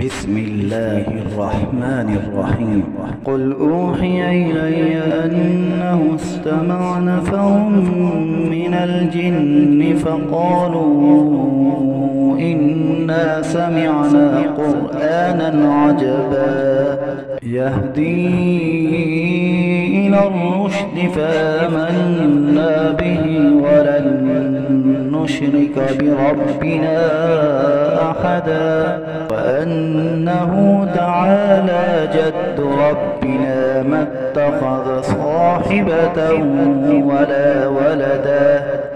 بسم الله الرحمن الرحيم. قل أوحي إلي أنه استمع نفر من الجن فقالوا إنا سمعنا قرآنا عجبا يهدي إلى الرشد فآمنا به ولن نشرك بربنا أحدا وأنه تعالى جد ربنا ما اتخذ صاحبة ولا ولدا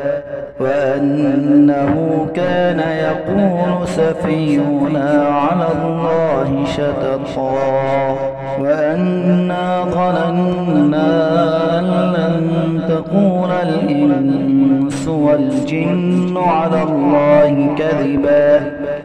وأنه كان يقول سفيهنا على الله شططا وأنا ظننا أن لن تقول الإنس والجن على الله كذبا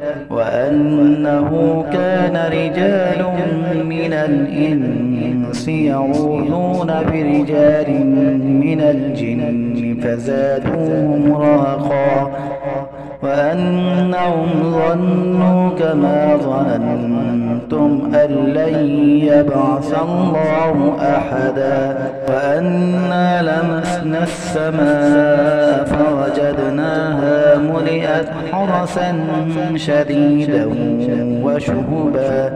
وأنه كان رجال من الإنس يعوذون برجال من الجن فزادوهم رهقا وأنهم ظنوا كما ظننتم أن لن يبعث الله أحدا وأنا لمسنا السماء فوجدناها ملئت حرسا شديدا وشهبا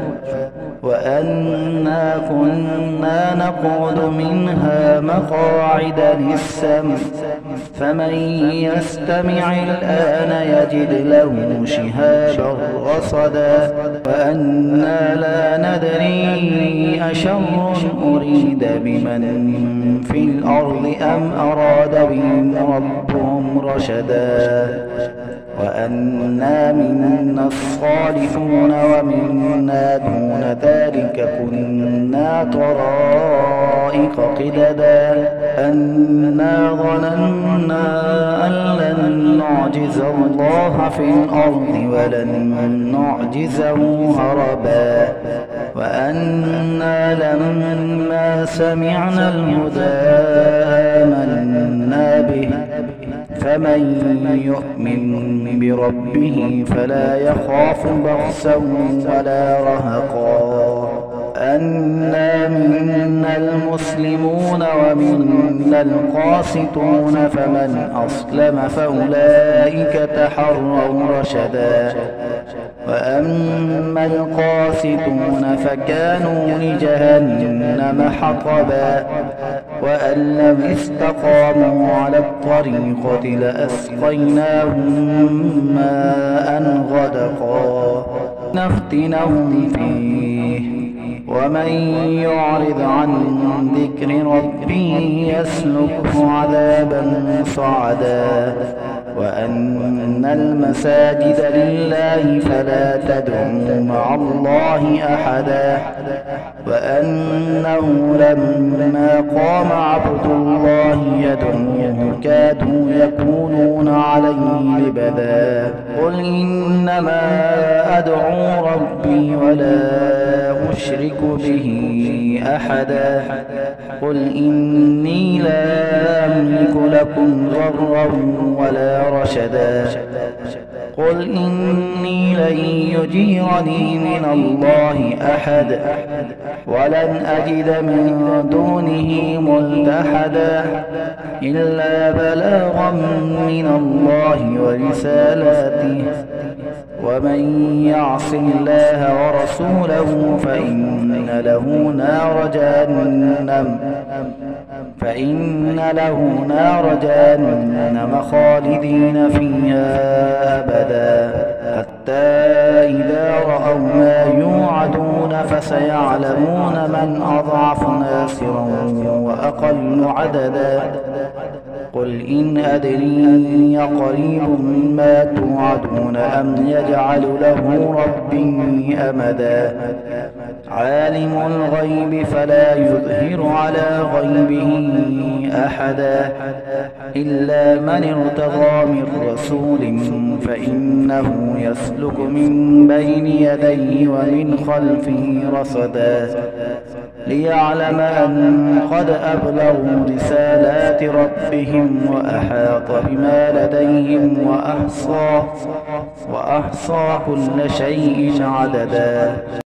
وأنا كنا نقعد منها مقاعد للسمع فمن يستمع الآن يجد له شهابا رصدا وأنا لا ندري أشر أريد بمن في الأرض أم أراد بهم ربهم رشدا وأنا منا الصالحون ومنا دون ذلك كنا طرائق قددا أنا ظننا أن لن نعجز الله في الأرض ولن نعجزه هربا وأنا لما سمعنا الهدى آمنا به فمن يؤمن بربه فلا يخاف بخسا ولا رهقا أنا منا المسلمون ومنا القاسطون فمن أسلم فأولئك تحروا رشدا وأما القاسطون فكانوا لجهنم حطبا وأن لم استقاموا على الطريقة لأسقيناهم ماء غدقا نفتنهم فيه ومن يعرض عن ذكر ربه يسلكه عذابا صعدا وأن المساجد لله فلا تدعوا مع الله أحدا وأنه لما قام عبد الله يدعوه كادوا يكونون عليه لبدا قل إنما أدعو ربي ولا أشرك به أحدا قل إني لا أملك لكم ضرا ولا رشدا قل إني لن يجيرني من الله أحد ولن أجد من دونه ملتحدا إلا بلاغا من الله ورسالاته ومن يعص الله ورسوله فإن له نار جهنم خالدين فيها أبدا حتى إذا رأوا ما يوعدون فسيعلمون من أضعف ناصرا وأقل عددا قل إن أدري قريب ما توعدون أم يجعل له ربي أمدا عالم الغيب فلا يظهر على غيبه أحدا إلا من ارتضى من رسول فإنه يسلك من بين يديه ومن خلفه رصدا ليعلم أن قد أبلغوا رسالات ربهم ربهم وأحاط بما لديهم وأحصى كل شيء عددا.